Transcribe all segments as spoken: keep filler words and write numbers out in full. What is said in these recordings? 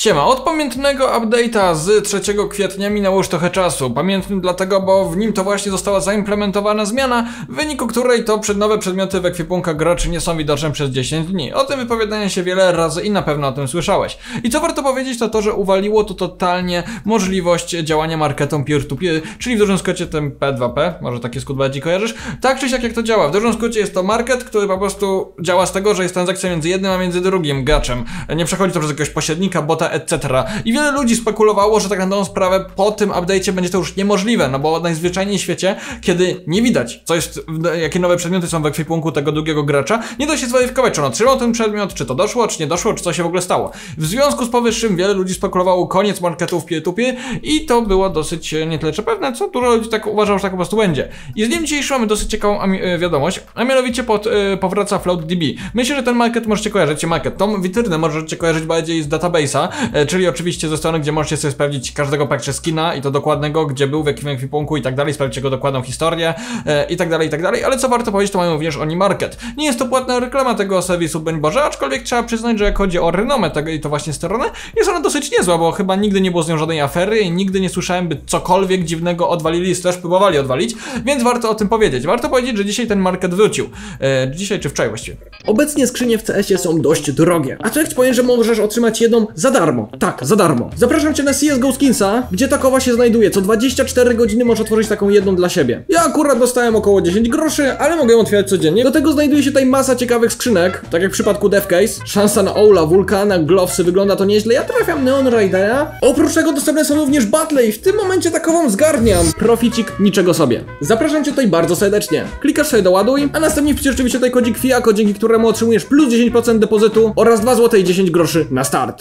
Siema, od pamiętnego update'a z trzeciego kwietnia minęło już trochę czasu. Pamiętny dlatego, bo w nim to właśnie została zaimplementowana zmiana, w wyniku której to przed nowe przedmioty w ekwipunkach graczy nie są widoczne przez dziesięć dni. O tym wypowiadałem się wiele razy i na pewno o tym słyszałeś. I co warto powiedzieć, to to, że uwaliło to totalnie możliwość działania marketom peer-to-peer, czyli w dużym skrócie tym P dwa P, może taki skrót bardziej kojarzysz? Tak czy siak jak to działa? W dużym skrócie jest to market, który po prostu działa z tego, że jest transakcja między jednym a między drugim graczem. Nie przechodzi to przez jakiegoś pośrednika, bota, et cetera. I wiele ludzi spekulowało, że tak na dobrą sprawę po tym update'cie będzie to już niemożliwe, no bo najzwyczajniej w świecie, kiedy nie widać, co jest, jakie nowe przedmioty są w ekwipunku tego drugiego gracza, nie da się zweryfikować, czy on otrzymał ten przedmiot, czy to doszło, czy nie doszło, czy co się w ogóle stało. W związku z powyższym wiele ludzi spekulowało koniec marketów peer-to-peer i to było dosyć nie tyle czy pewne, co dużo ludzi tak uważało, że tak po prostu będzie. I z dniem dzisiejszym mamy dosyć ciekawą wiadomość, a mianowicie pod, yy, powraca FloatDB. Myślę, że ten market możecie kojarzyć, market, tą witrynę możecie kojarzyć bardziej z database'a, yy, czyli oczywiście ze strony, gdzie możecie sobie sprawdzić każdego praktycznie skina i to dokładnego, gdzie był, w jakim ekwipunku i tak dalej, sprawdzić jego dokładną historię yy, i tak dalej, i tak dalej, ale co warto powiedzieć, to mają również oni market. Nie jest to płatna reklama tego serwisu, broń Boże, aczkolwiek trzeba przyznać, że jak chodzi o renomę tego i to właśnie stronę, jest ona dosyć niezła, bo chyba nigdy nie było z nią żadnej afery i nigdy nie słyszałem, by cokolwiek dziwnego odwalili, też próbowali odwalić, więc warto o tym powiedzieć. Warto powiedzieć, że dzisiaj ten market wrócił. Yy, dzisiaj czy wczoraj właściwie. Obecnie skrzynie w C S ie są dość drogie, a co jak ci powiem, że możesz otrzymać jedną za darmo. Tak, za darmo. Zapraszam cię na C S G O Skinsa, gdzie takowa się znajduje. Co dwadzieścia cztery godziny możesz otworzyć taką jedną dla siebie. Ja akurat dostałem około dziesięć groszy, ale mogę ją otwierać codziennie. Do tego znajduje się tutaj masa ciekawych skrzynek, tak jak w przypadku Devcase. Szansa na Oula, Wulkana, Glowsy, wygląda to nieźle. Ja trafiam Neon Ridera. Oprócz tego dostępne są również battle i w tym momencie takową zgarniam. Proficik niczego sobie. Zapraszam cię tutaj bardzo serdecznie. Klikasz sobie doładuj, a następnie wpisz oczywiście tutaj kodzik FIAKO, dzięki któremu otrzymujesz plus dziesięć procent depozytu oraz dwa złote i dziesięć groszy na start.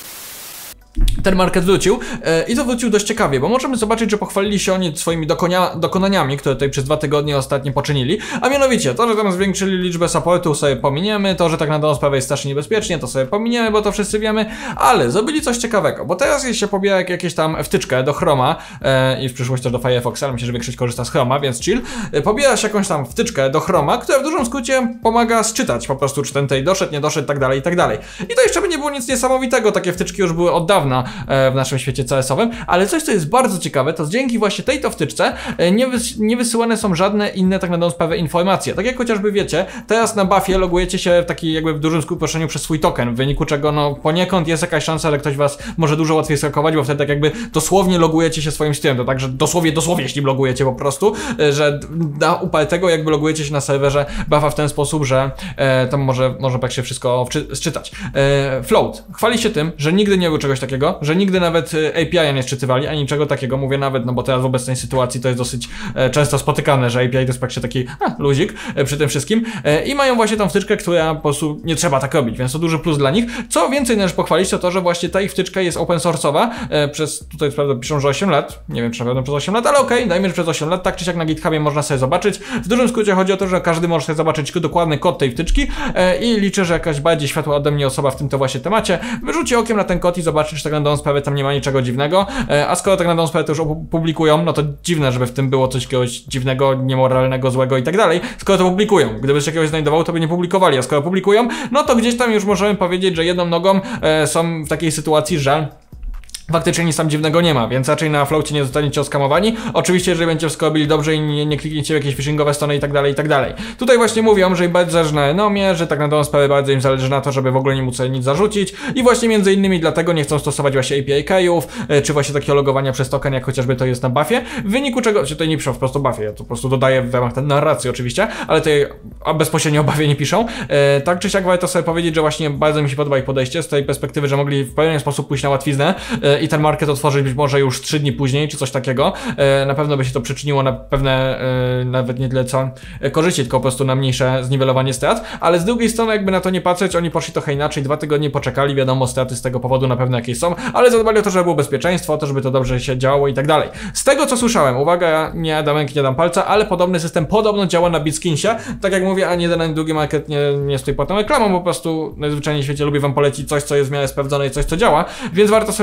Ten market wrócił e, i to wrócił dość ciekawie, bo możemy zobaczyć, że pochwalili się oni swoimi dokonia, dokonaniami, które tutaj przez dwa tygodnie ostatnio poczynili, a mianowicie to, że tam zwiększyli liczbę supportów, sobie pominiemy, to, że tak na dobrą sprawę jest strasznie niebezpiecznie, to sobie pominiemy, bo to wszyscy wiemy, ale zrobili coś ciekawego, bo teraz się pobiera jakieś tam wtyczkę do Chroma e, i w przyszłości też do Firefoxa, ale myślę, że większość korzysta z Chroma, więc chill, e, pobiera się jakąś tam wtyczkę do Chroma, która w dużym skrócie pomaga sczytać po prostu, czy ten tutaj doszedł, nie doszedł, tak dalej, i tak dalej. I to jeszcze by nie było nic niesamowitego, takie wtyczki już były od dawna w naszym świecie C S owym, ale coś, co jest bardzo ciekawe, to dzięki właśnie tej to wtyczce nie, wys nie wysyłane są żadne inne tak na dobrą sprawę informacje. Tak jak chociażby wiecie, teraz na buffie logujecie się w taki jakby w dużym uproszczeniu przez swój token, w wyniku czego no poniekąd jest jakaś szansa, że ktoś was może dużo łatwiej skakować, bo wtedy tak jakby dosłownie logujecie się swoim streamem, to także dosłownie, dosłownie jeśli logujecie po prostu, że na upartego jakby logujecie się na serwerze buffa w ten sposób, że e, tam może, może tak się wszystko sczytać. E, Float chwali się tym, że nigdy nie było czegoś takiego, że nigdy nawet A P I nie sczytywali, ani niczego takiego, mówię nawet, no bo teraz w obecnej sytuacji to jest dosyć e, często spotykane, że A P I to jest praktycznie taki a, luzik e, przy tym wszystkim e, i mają właśnie tą wtyczkę, która po prostu nie trzeba tak robić, więc to duży plus dla nich. Co więcej należy pochwalić, to to, że właśnie ta ich wtyczka jest open source'owa e, przez, tutaj prawda piszą, że osiem lat, nie wiem czy na pewno przez osiem lat, ale okej, okay, dajmy, że przez osiem lat, tak czy siak na GitHubie można sobie zobaczyć. W dużym skrócie chodzi o to, że każdy może sobie zobaczyć dokładny kod tej wtyczki e, i liczę, że jakaś bardziej światła ode mnie osoba w tym to właśnie temacie wyrzuci okiem na ten kod i zobaczy, czy tak na dobrą sprawę tam nie ma niczego dziwnego, a skoro tak na dobrą sprawę to już opublikują, no to dziwne, żeby w tym było coś jakiegoś dziwnego, niemoralnego, złego i tak dalej, skoro to publikują. Gdyby się jakiegoś znajdowało, to by nie publikowali, a skoro publikują, no to gdzieś tam już możemy powiedzieć, że jedną nogą e, są w takiej sytuacji, że faktycznie nic tam dziwnego nie ma, więc raczej na floacie nie zostaniecie oskamowani. Oczywiście, jeżeli będziecie wszystko robili dobrze i nie, nie klikniecie w jakieś phishingowe strony i tak dalej, i tak dalej. Tutaj właśnie mówią, że im bardzo zależy na renomie, że tak na dobrą sprawę bardzo im zależy na to, żeby w ogóle nie móc sobie nic zarzucić i właśnie między innymi dlatego nie chcą stosować właśnie A P I keyów, czy właśnie takiego logowania przez token, jak chociażby to jest na buffie, w wyniku czego, czy tutaj nie piszą po prostu buffie, ja to po prostu dodaję w ramach tej narracji oczywiście, ale tutaj bezpośrednio o buffie nie piszą. E, tak czy siak warto sobie powiedzieć, że właśnie bardzo mi się podoba ich podejście z tej perspektywy, że mogli w pewien sposób pójść na łatwiznę e, i ten market otworzyć być może już trzy dni później, czy coś takiego. E, na pewno by się to przyczyniło na pewne, e, nawet nie tyle co e, korzyści, tylko po prostu na mniejsze zniwelowanie strat, ale z drugiej strony jakby na to nie patrzeć, oni poszli trochę inaczej, dwa tygodnie poczekali, wiadomo, straty z tego powodu na pewno jakieś są, ale zadbali o to, żeby było bezpieczeństwo, o to, żeby to dobrze się działo i tak dalej. Z tego co słyszałem, uwaga, ja nie dam ręki, nie dam palca, ale podobny system podobno działa na BitSkinsie, tak jak mówię, a nie jeden ani drugi market nie, nie jest tutaj płatną reklamą, po prostu najzwyczajniej w świecie lubię wam polecić coś, co jest w miarę sprawdzone i coś, co działa, więc warto sobie o tym po prostu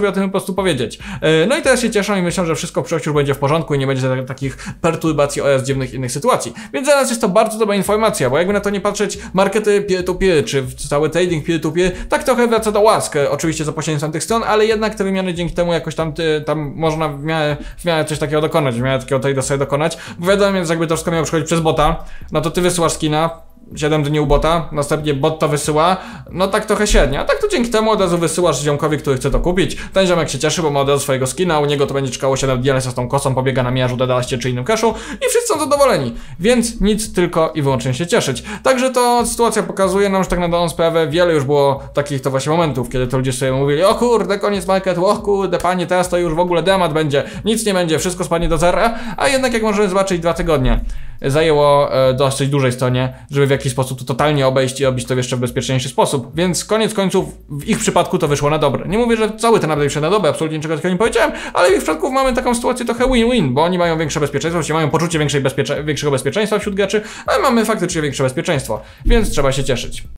prostu powiedzieć. E, no i teraz się cieszę i myślę, że wszystko w przyszłości już będzie w porządku i nie będzie tak, takich perturbacji oraz dziwnych innych sytuacji. Więc dla nas jest to bardzo dobra informacja, bo jakby na to nie patrzeć, markety peer-to-peer, czy cały trading peer-to-peer, tak trochę wraca do łask, oczywiście za pośrednictwem tych stron, ale jednak te wymiany dzięki temu jakoś tam, ty, tam można w miarę, w miarę coś takiego dokonać, w miarę takiego trade'a sobie dokonać. Bo wiadomo, więc jakby to wszystko miało przychodzić przez bota, no to ty wysyłasz skina, siedem dni u bota, następnie bot to wysyła, no tak trochę średnio, a tak to dzięki temu od razu wysyłasz ziomkowi, który chce to kupić, ten ziomek się cieszy, bo ma od razu swojego skina, u niego to będzie czekało siedem dni, ale z tą kosą pobiega na miarzu, dodalaście czy innym cashu i wszyscy są zadowoleni, więc nic, tylko i wyłącznie się cieszyć. Także to sytuacja pokazuje nam, że tak na dobrą sprawę wiele już było takich to właśnie momentów, kiedy to ludzie sobie mówili, o kurde, koniec marketu, o kurde, panie, teraz to już w ogóle dramat będzie, nic nie będzie, wszystko spadnie do zera, a jednak jak możemy zobaczyć, dwa tygodnie zajęło e, dosyć dużej stronie, żeby w jakiś sposób to totalnie obejść i robić to jeszcze w bezpieczniejszy sposób, więc koniec końców w ich przypadku to wyszło na dobre. Nie mówię, że cały ten update wyszedł na dobre, absolutnie niczego takiego nie powiedziałem, ale w ich przypadku mamy taką sytuację trochę win-win, bo oni mają większe bezpieczeństwo, czyli mają poczucie większej bezpiecze większego bezpieczeństwa wśród graczy, a my mamy faktycznie większe bezpieczeństwo, więc trzeba się cieszyć.